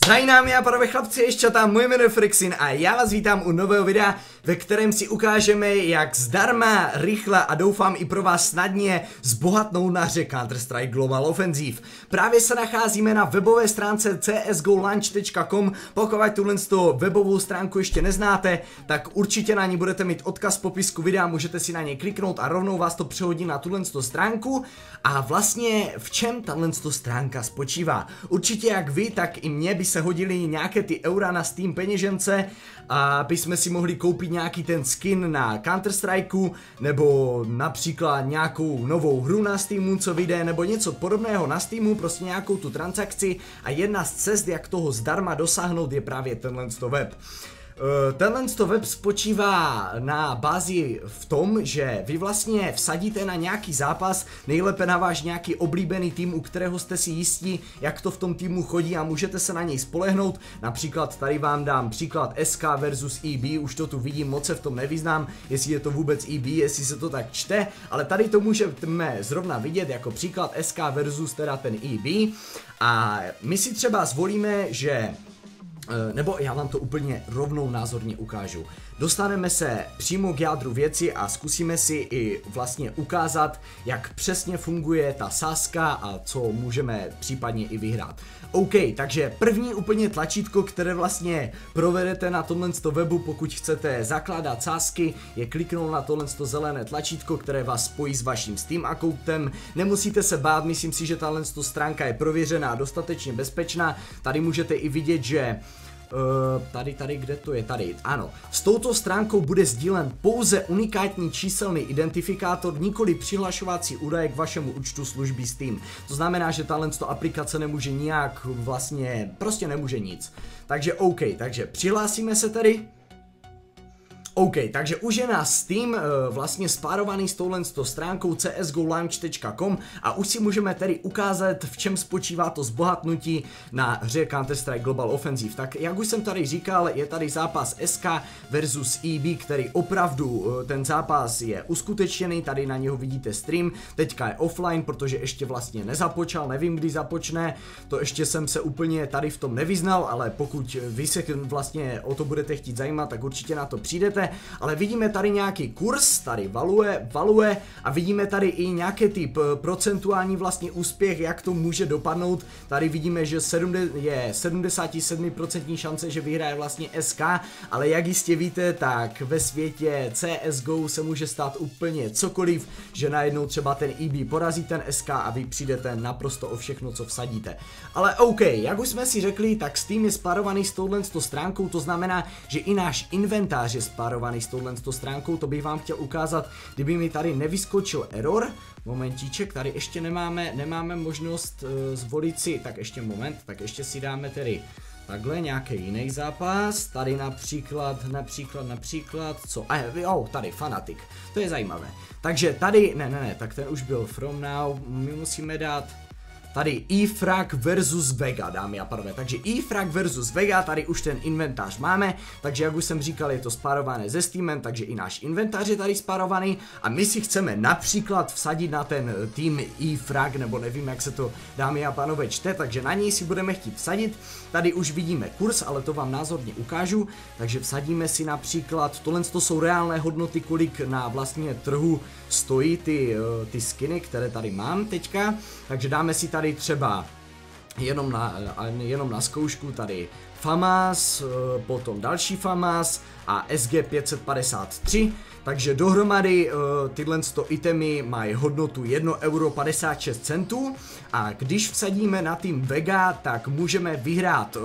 Zdravím dámy a pánové, chlapci, ještě tam, můj jméno je Frixin a já vás vítám u nového videa, ve kterém si ukážeme, jak zdarma, rychle a doufám i pro vás snadně zbohatnout na hře Counter-Strike Global Offensive. Právě se nacházíme na webové stránce csgolaunch.com, pokud tuhle webovou stránku ještě neznáte, tak určitě na ní budete mít odkaz v popisku videa, můžete si na ně kliknout a rovnou vás to přehodí na tuhle stránku. A vlastně v čem tahle stránka spočívá? Určitě jak vy, tak i mě by se hodili nějaké ty eura na Steam peněžence, aby jsme si mohli koupit nějaký ten skin na Counter-Strikeu, nebo například nějakou novou hru na Steamu, co vyjde, nebo něco podobného na Steamu, prostě nějakou tu transakci, a jedna z cest, jak toho zdarma dosáhnout, je právě tenhle web. Tenhle web spočívá na bázi v tom, že vy vlastně vsadíte na nějaký zápas, nejlépe na váš nějaký oblíbený tým, u kterého jste si jistí, jak to v tom týmu chodí a můžete se na něj spolehnout. Například tady vám dám příklad SK versus EB, už to tu vidím, moc se v tom nevyznám, jestli je to vůbec EB, jestli se to tak čte, ale tady to můžeme zrovna vidět jako příklad SK versus teda ten EB. A my si třeba zvolíme, že nebo já vám to úplně rovnou názorně ukážu. Dostaneme se přímo k jádru věci a zkusíme si i vlastně ukázat, jak přesně funguje ta sázka a co můžeme případně i vyhrát. OK, takže první úplně tlačítko, které vlastně provedete na tomhle webu, pokud chcete zakládat sázky, je kliknout na tohle zelené tlačítko, které vás spojí s vaším Steam akountem. Nemusíte se bát, myslím si, že tahle stránka je prověřená a dostatečně bezpečná. Tady můžete i vidět, že tady, kde to je, tady, ano. S touto stránkou bude sdílen pouze unikátní číselný identifikátor, nikoli přihlašovací údaje k vašemu účtu služby Steam. To znamená, že tahle aplikace nemůže nijak vlastně, prostě nemůže nic. Takže OK, takže přihlásíme se tedy. OK, takže už je náš Steam vlastně spárovaný s touhle stránkou csgolaunch.com a už si můžeme tedy ukázat, v čem spočívá to zbohatnutí na hře Counter-Strike Global Offensive. Tak jak už jsem tady říkal, je tady zápas SK versus EB, který opravdu ten zápas je uskutečněný, tady na něho vidíte stream, teďka je offline, protože ještě vlastně nezapočal, nevím kdy započne, to ještě jsem se úplně tady v tom nevyznal, ale pokud vy se vlastně o to budete chtít zajímat, tak určitě na to přijdete. Ale vidíme tady nějaký kurz, tady valuje a vidíme tady i nějaký typ procentuální vlastně úspěch, jak to může dopadnout. Tady vidíme, že je 77% šance, že vyhraje vlastně SK, ale jak jistě víte, tak ve světě CSGO se může stát úplně cokoliv, že najednou třeba ten EB porazí ten SK a vy přijdete naprosto o všechno, co vsadíte. Ale OK, jak už jsme si řekli, tak Steam je spárovaný s touhle stránkou, to znamená, že i náš inventář je spárovaný s touhle stránkou, to bych vám chtěl ukázat, kdyby mi tady nevyskočil error. Momentíček, tady ještě nemáme možnost zvolit si, tak ještě moment, tak ještě si dáme tedy takhle nějaký jiný zápas, tady například, co, jo, tady Fnatic, to je zajímavé. Takže tady, ne, tak ten už byl from now, my musíme dát tady eFrag versus Vega, dámy a pánové, takže eFrag versus Vega, tady už ten inventář máme, takže jak už jsem říkal, je to spárované se Steamem, takže i náš inventář je tady spárovaný a my si chceme například vsadit na ten tým eFrag, nebo nevím, jak se to, dámy a pánové, čte, takže na něj si budeme chtít vsadit. Tady už vidíme kurz, ale to vám názorně ukážu, takže vsadíme si například, tohle jsou reálné hodnoty, kolik na vlastně trhu stojí ty skiny, které tady mám teďka, takže dáme si tady třeba jenom na zkoušku tady FAMAS, potom další FAMAS a SG553, takže dohromady tyhle itemy mají hodnotu 1,56 € a když vsadíme na tým Vega, tak můžeme vyhrát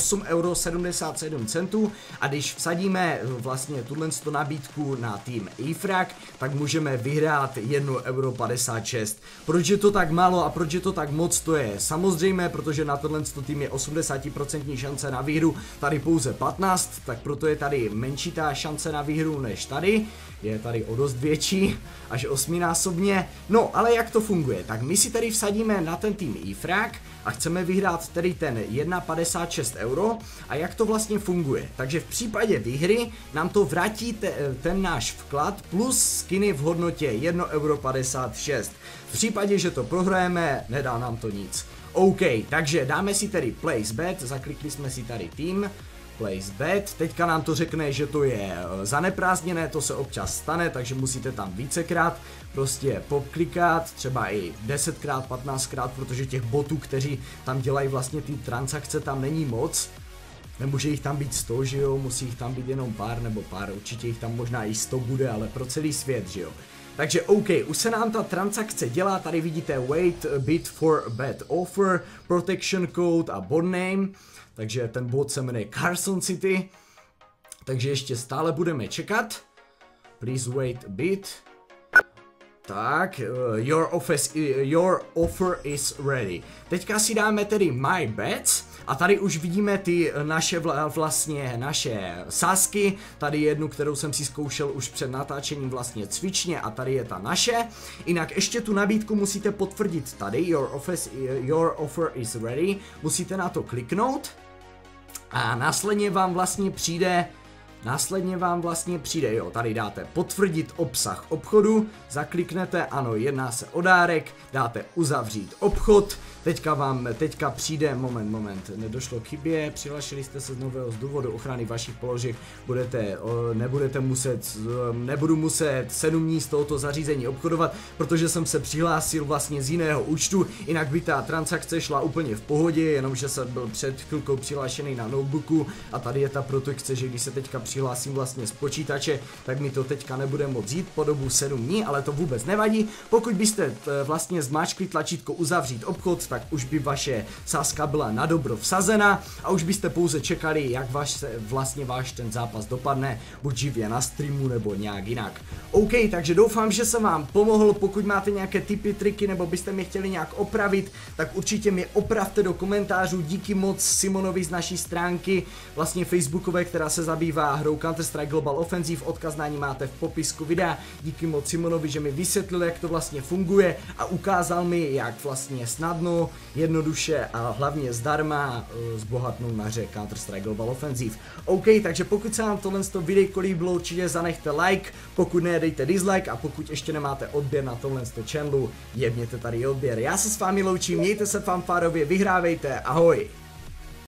8,77 € a když vsadíme vlastně tuhle nabídku na tým eFrag, tak můžeme vyhrát 1,56 €. Proč je to tak málo a proč je to tak moc, to je samozřejmé, protože na tohle tým je 80% šance na výhru, tady pouze 15, tak proto je tady menší ta šance na výhru než tady. Je tady o dost větší, až 8násobně. No, ale jak to funguje? Tak my si tady vsadíme na ten tým eFrag a chceme vyhrát tedy ten 1,56 € a jak to vlastně funguje? Takže v případě výhry nám to vrátí ten náš vklad plus skiny v hodnotě 1,56 €. V případě, že to prohrajeme, nedá nám to nic. OK, takže dáme si tady place bet, zaklikli jsme si tady tým, place bet, teďka nám to řekne, že to je zaneprázdněné, to se občas stane, takže musíte tam vícekrát prostě poklikat, třeba i 10krát, 15krát, protože těch botů, kteří tam dělají vlastně ty transakce, tam není moc. Nemůže jich tam být 100, že jo, musí jich tam být jenom pár nebo pár, určitě jich tam možná i 100 bude, ale pro celý svět, že jo. Takže OK, už se nám ta transakce dělá, tady vidíte wait bid for bet offer, protection code a bot name, takže ten bot se jmenuje Carson City, takže ještě stále budeme čekat, please wait a bit. Tak, your offer is ready. Teďka si dáme tedy my bets a tady už vidíme ty naše sázky. Tady jednu, kterou jsem si zkoušel už před natáčením vlastně cvičně a tady je ta naše. Jinak ještě tu nabídku musíte potvrdit tady, your offer is ready. Musíte na to kliknout a následně vám vlastně přijde, jo, tady dáte potvrdit obsah obchodu, zakliknete, ano, jedná se o dárek, dáte uzavřít obchod, teďka přijde, moment, nedošlo k chybě, přihlašili jste se z důvodu ochrany vašich položek, nebudu muset 7 dní z tohoto zařízení obchodovat, protože jsem se přihlásil vlastně z jiného účtu, jinak by ta transakce šla úplně v pohodě, jenomže jsem byl před chvilkou přihlášený na notebooku a tady je ta protekce, že když se teďka přihlásím vlastně z počítače, tak mi to teďka nebude moc jít po dobu 7 dní, ale to vůbec nevadí. Pokud byste vlastně zmáčkli tlačítko uzavřít obchod, tak už by vaše sázka byla na dobro vsazena a už byste pouze čekali, jak váš ten zápas dopadne, buď živě na streamu nebo nějak jinak. OK, takže doufám, že jsem vám pomohl, pokud máte nějaké tipy, triky nebo byste mě chtěli nějak opravit, tak určitě mě opravte do komentářů. Díky moc Simonovi z naší stránky, vlastně facebookové, která se zabývá hrou Counter-Strike Global Offensive, odkaz na ní máte v popisku videa. Díky moc Simonovi, že mi vysvětlil, jak to vlastně funguje a ukázal mi, jak vlastně snadno, jednoduše a hlavně zdarma zbohatnout na hře Counter-Strike Global Offensive. OK, takže pokud se vám tohle videjko líbilo, určitě zanechte like, pokud ne, dejte dislike a pokud ještě nemáte odběr na tohle channelu, jebněte tady odběr. Já se s vámi loučím, mějte se fanfárově, vyhrávejte, ahoj!